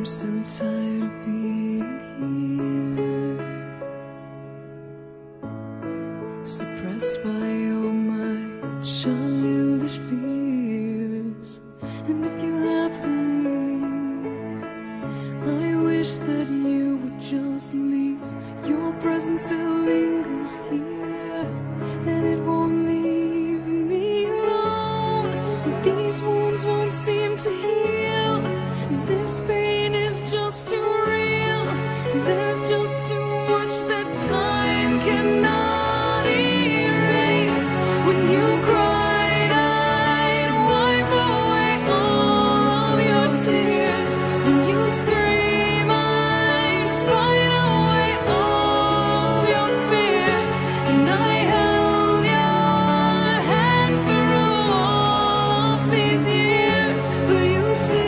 I'm so tired of being here, suppressed by all my childish fears. And if you have to leave, I wish that you would just leave. Your presence still lingers here, and it won't leave me alone. These wounds won't seem to heal. This pain is just too real. There's just too much that time cannot erase. When you cried, I'd wipe away all of your tears. When you'd scream, I'd fight away all of your fears. And I held your hand through all of these years, but you still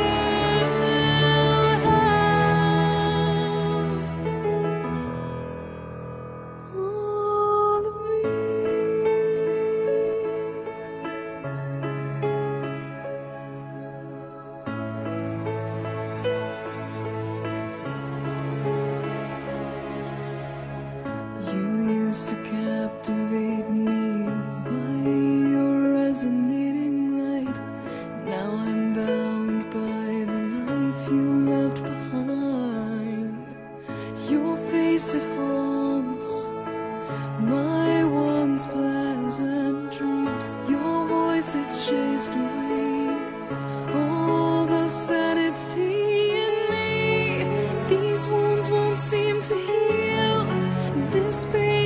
to captivate me by your resonating light. Now I'm bound by the life you left behind. Your face, it haunts my once pleasant dreams. Your voice, it chased away all the sanity in me. These wounds won't seem to heal. This pain